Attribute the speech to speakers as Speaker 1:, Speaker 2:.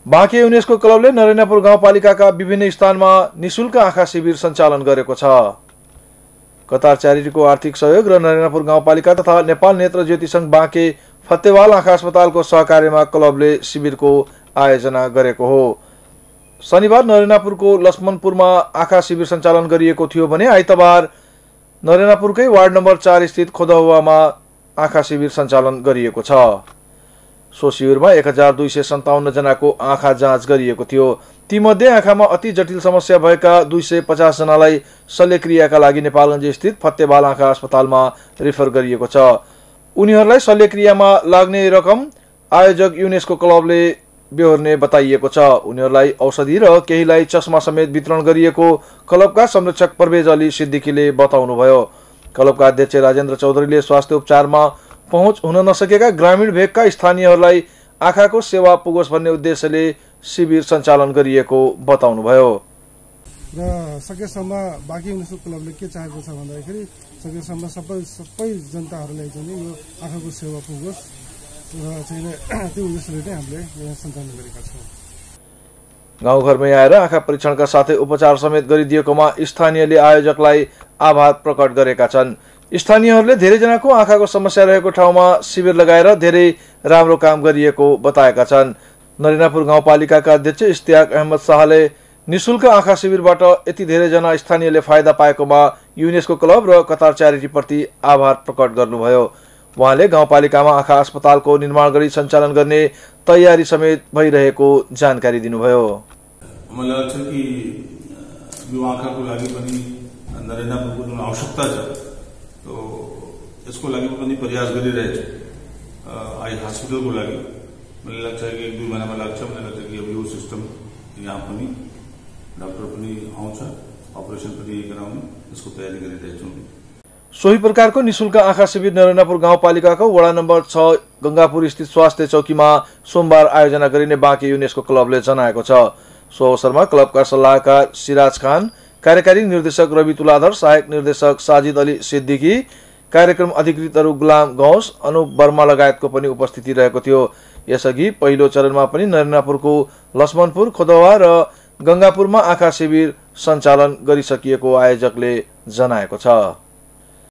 Speaker 1: Banke UNESCO क्लबले नरेनापुर गाउँपालिकाका विभिन्न स्थानमा निशुल्क आँखा शिविर सञ्चालन गरेको छ। कतार च्यारिटीको आर्थिक सहयोग र नरेनापुर गाउँपालिका तथा नेपाल नेत्र ज्योति संघ बाँके फतेवाल आँखा अस्पतालको सहकार्यमा क्लबले शिविरको आयोजना गरेको हो। शनिबार नरेनापुरको लक्ष्मणपुरमा आँखा शिविर सञ्चालन गरिएको थियो भने आइतबार नरेनापुरकै वार्ड नम्बर 4 स्थित खोदहुवामा आँखा शिविर सञ्चालन गरिएको छ। सो शिविरमा 1257 जनाको आँखा जाँच गरिएको थियो। तीमध्ये आँखामा अति जटिल समस्या भएका 250 जनालाई शल्यक्रियाका लागि नेपालगञ्ज स्थित फतेवाल आँखा अस्पतालमा रेफर गरिएको छ। उनीहरूलाई शल्यक्रियामा लाग्ने रकम आयोजक युनेस्को क्लबले बेहोर्ने बताइएको छ। उनीहरूलाई औषधि र केहीलाई चस्मा समेत वितरण गरिएको क्लबका संरक्षक परवेज अली सिद्दिकीले बताउनुभयो। क्लबका अध्यक्ष राजेन्द्र चौधरीले स्वास्थ्य उपचारमा पहुँच हुन नसकेका ग्रामीण भेगका स्थानीयहरूलाई आँखाको सेवा पुगोस् भन्ने उद्देश्यले शिविर सञ्चालन गरिएको बताउनुभयो।
Speaker 2: र सकेसम्म बाँके युनेस्को क्लबले के चाहेको छ भन्दाखेरि सकेसम्म सबै जनताहरूलाई चाहिँ यो आँखाको सेवा पुगोस् र चाहिँ त्यो उद्देश्यले नै हामीले यहाँ सञ्चालन गरेका छौँ।
Speaker 1: गाउँघरमै आएर आँखा परीक्षणका साथै उपचार समेत गरिदिएकोमा स्थानीयले आयोजकलाई आभार प्रकट गरेका छन्। स्थानीयहरूले धेरैजनाको आँखाको समस्या रहेको ठाउँमा शिविर लगाएर धेरै राम्रो काम गरिएको बताएका छन्। नरेनापुर गाउँपालिकाका अध्यक्ष इस्तियाक अहमद शाहले निशुल्क आँखा शिविरबाट यति धेरैजना स्थानीयले फाइदा पाएकोमा युनेस्को क्लब र कतार च्यारिटीप्रति आभार प्रकट गर्नुभयो। उहाँले गाउँपालिकामा आँखा अस्पतालको निर्माण गरी सञ्चालन गर्ने तयारी समेत भइरहेको जानकारी दिनुभयो।
Speaker 3: मलाई लाग्छ कि यो आँखाको लागि पनि नरेनापुरको जुन आवश्यकता छ तो यसको लागि पनि प्रयास गरिरहेछ। आई हस्पिटलको लागि मलाई लाग्छ कि 1-2 महिनामा लाग्छ। मलाई लाग्छ कि अब यो सिस्टम यहाँ पनि डाक्टर पनि आउँछ, अपरेसन पनि गराउनु यसको तयारी गरिरहेछौँ।
Speaker 1: सोही प्रकारको निशुल्क आँखा शिविर नरेनापुर गाउँपालिकाको वडा नम्बर 6 गंगापुर स्थित स्वास्थ्य चौकीमा सोमबार आयोजना गरिने बाँके युनेस्को क्लबले जनाएको छ। सो अवसरमा क्लबका सल्लाहकार सिराज खान, कार्यकारी निर्देशक रवि तुलाधर, सहायक निर्देशक साजिद अली सिद्दिकी, कार्यक्रम अधिकृतहरू गुलाम गौस, अनुप वर्मा लगायतको पनि उपस्थिति रहेको थियो। यसअघि पहिलो चरणमा पनि नरेनापुरको लक्ष्मणपुर, खोदवा र गंगापुरमा आँखा शिविर सञ्चालन गरिसकिएको आयोजकले जनाएको छ।